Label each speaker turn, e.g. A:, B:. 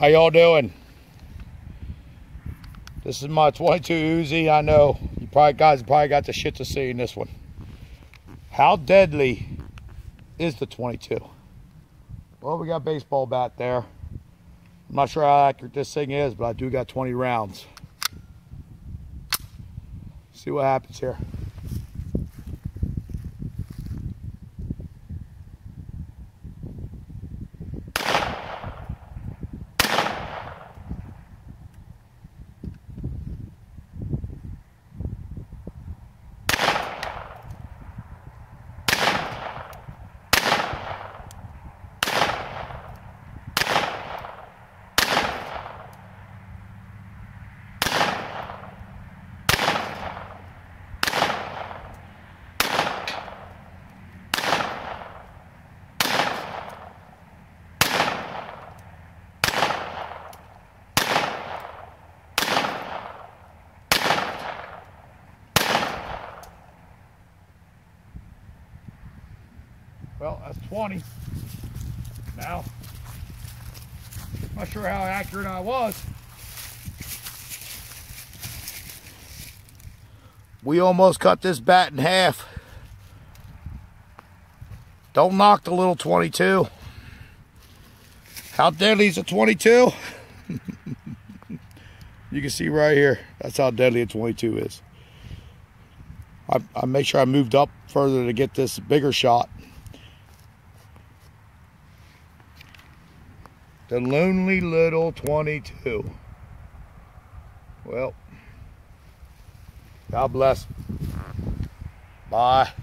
A: How y'all doing? This is my 22 Uzi. I know you guys probably got the shit to see in this one. How deadly is the 22? Well, we got a baseball bat there. I'm not sure how accurate this thing is, but I do got 20 rounds. See what happens here. Well, that's 20. Now, not sure how accurate I was. We almost cut this bat in half. Don't knock the little 22. How deadly is a 22? You can see right here. That's how deadly a 22 is. I make sure I moved up further to get this bigger shot. The lonely little 22. Well, God bless. Bye.